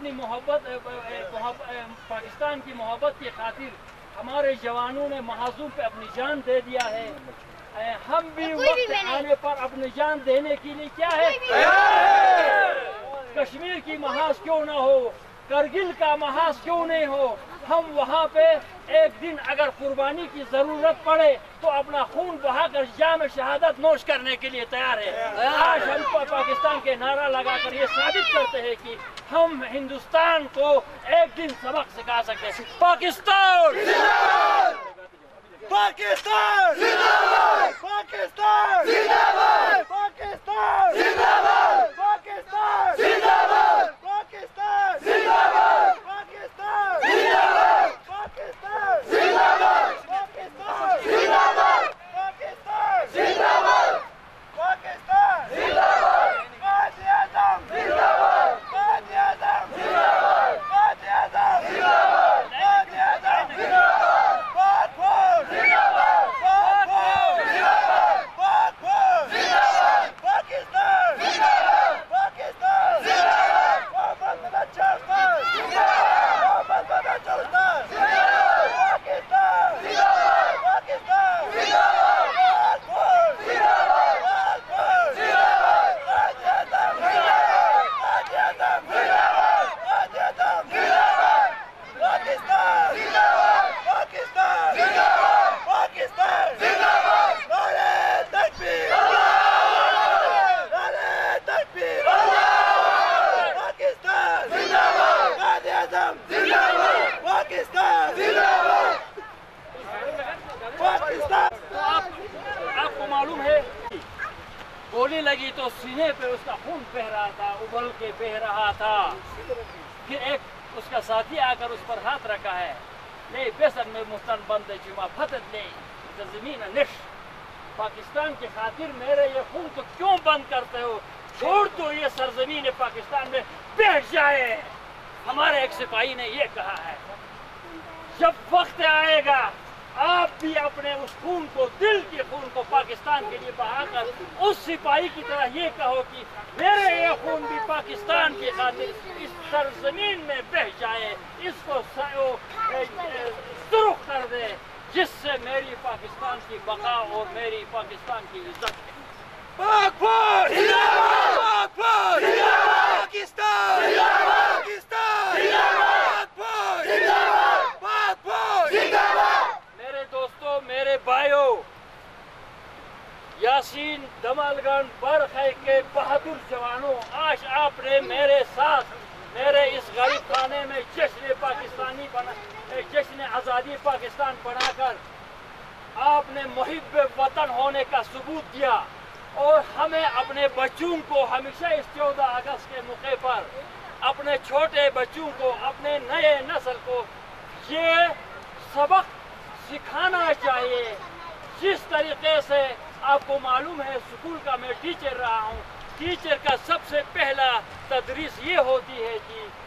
अपनी मोहब्बत पाकिस्तान की मोहब्बत की खातिर हमारे जवानों ने महाजूम पे अपनी जान दे दिया है। हम भी वक्त आने पर अपनी जान देने के लिए क्या है, कश्मीर की महाज क्यों ना हो, करगिल का महाज क्यों नहीं हो, हम वहाँ पे एक दिन अगर कुर्बानी की जरूरत पड़े तो अपना खून बहाकर जाम शहादत नोश करने के लिए तैयार है। आज हम पाकिस्तान के नारा लगाकर ये साबित करते हैं कि हम हिंदुस्तान को एक दिन सबक सिखा सकते हैं। पाकिस्तान जिंदाबाद, पाकिस्तान जिंदाबाद, पाकिस्तान जिंदाबाद, पाकिस्तान जिंदाबाद, पाकिस्तान जिंदाबाद, पाकिस्तान जिंदाबाद, पाकिस्तान जिंदाबाद, पाकिस्तान जिंदाबाद, पाकिस्तान जिंदाबाद, पाकिस्तान जिंदाबाद, पाकिस्तान जिंदाबाद, कायद-ए-आज़म जिंदाबाद, कायद-ए-आज़म जिंदाबाद, कायद-ए-आज़म जिंदाबाद, कायद-ए-आज़म जिंदाबाद, पाक-फौज जिंदाबाद, पाक-फौज जिंदाबाद, पाक-फौज जिंदाबाद, पाकिस्तान जिंदाबाद, पाकिस्तान जिंदाबाद, मोहम्मद बलूचिस्तान जिंदाबाद, मोहम्मद बलूचिस्तान जिंदाबाद, पाकिस्तान जिंदाबाद, पाकिस्तान जिंदाबाद, पाक-फौज जिंदाबाद, पाक-फौज जिंदाबाद, कायद-ए-आज़म जिंदाबाद, कायद-ए-आज़म जिंदाबाद, कायद-ए-आज़म जिंदाबाद, पाकिस्तान जिंदाबाद, पाकिस्तान जिंदाबाद, पाकिस्तान जिंदाबाद, नारे तकबीर, नारे तकबीर, पाकिस्तान जिंदाबाद, कायद-ए-आज़म जिंदाबाद, पाकिस्तान जिंदाबाद, पाकिस्तान। तो आपको मालूम है गोली लगी तो सीने पे उसका खून बह रहा था, उबल के बह रहा था। फिर एक उसका साथी आकर उस पर हाथ रखा है, नहीं बेसन में मुस्तन बंद जुमा फतत नहीं जमीन निश, पाकिस्तान की खातिर मेरे ये खून तो क्यों बंद करते हो, छोड़ दो ये सरजमीन पाकिस्तान में बैठ जाए। हमारे एक सिपाही ने ये कहा है, जब वक्त आएगा आप भी अपने उस खून को, दिल के खून को पाकिस्तान के लिए बहाकर उस सिपाही की तरह ये कहो कि मेरे ये खून भी पाकिस्तान की खातिर इस सरजमीन में बह जाए, इसको सुर्ख कर दे, जिससे मेरी पाकिस्तान की बका और मेरी पाकिस्तान की इज्जत है। पाक-फौज जिंदाबाद, पाक-फौज जिंदाबाद, पाकिस्तान जिंदाबाद, पाकिस्तान जिंदाबाद, पाक-फौज जिंदाबाद, पाक-फौज जिंदाबाद। मेरे दोस्तों, मेरे भाइयों, यासीन, दमलगन, बरखै के बहादुर जवानों, आज आपने मेरे साथ मेरे इस गरीब खाने में जश्न आज़ादी पाकिस्तान बनाकर आपने मुहिब वतन होने का सबूत दिया और हमें अपने बच्चों को हमेशा इस 14 अगस्त के मौके पर अपने छोटे बच्चों को, अपने नए नस्ल को ये सबक सिखाना चाहिए। जिस तरीके से आपको मालूम है, स्कूल का मैं टीचर रहा हूँ, टीचर का सबसे पहला तदरीस ये होती है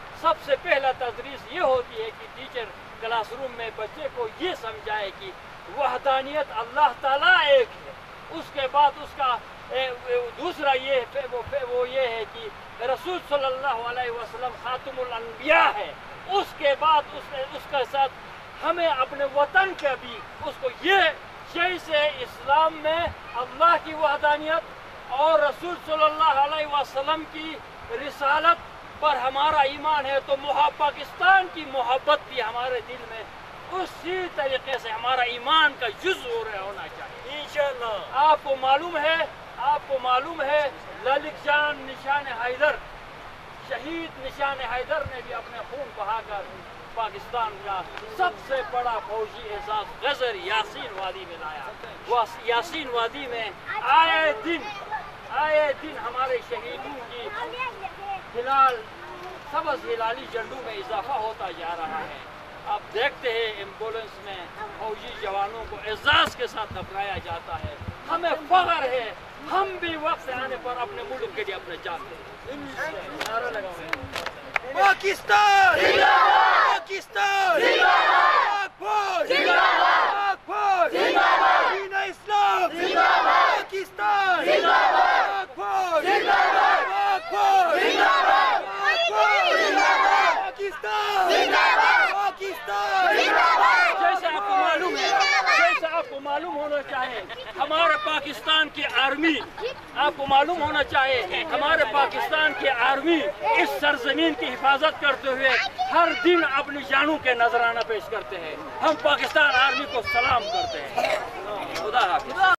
कि टीचर क्लासरूम में बच्चे को ये समझाए कि वहदानियत अल्लाह ताला एक है। उसके बाद उसका दूसरा वो ये है कि रसूल सल्लल्लाहु अलैहि वसल्लम खातमुल अंबिया है। उसके बाद उसके साथ हमें अपने वतन का भी उसको ये, जैसे इस्लाम में अल्लाह की वहदानियत और रसूल सल्लल्लाहु अलैहि वसल्लम की रिसालत पर हमारा ईमान है, तो पाकिस्तान की मोहब्बत भी हमारे दिल में उसी तरीके से हमारा ईमान का जुज़ होना चाहिए इंशाअल्लाह। आपको मालूम है ललित जान निशान हैदर, शहीद निशान हैदर ने भी अपने खून बहाकर पाकिस्तान का सबसे बड़ा फौजी एजाज गजर यासीन वादी में लाया। वह यासीन वादी में आए दिन हमारे शहीदों की सबज हिलाली झंडू में इजाफा होता जा रहा है। आप देखते हैं एम्बुलेंस में फौजी जवानों को एजाज के साथ दफनाया जाता है। हमें फख्र है, हम भी वक्त आने पर अपने मुल्क के लिए अपने जान दें। नारा लगाओ, पाकिस्तान जिंदाबाद, पाकिस्तान जिंदाबाद, पाक-फौज जिंदाबाद, पाक-फौज जिंदाबाद, दीन इस्लाम जिंदाबाद, पाकिस्तान जिंदाबाद, पाक-फौज जिंदाबाद, पाक-फौज जिंदाबाद, पाक-फौज जिंदाबाद। معلوم ہونا چاہے ہمارے پاکستان کی آرمی، آپ کو معلوم ہونا چاہے ہمارے پاکستان کی آرمی اس سرزمین کی حفاظت کرتے ہوئے ہر دن اپنی جانوں کے نذرانہ پیش کرتے ہیں۔ ہم پاکستان آرمی کو سلام کرتے ہیں۔ خدا حافظ۔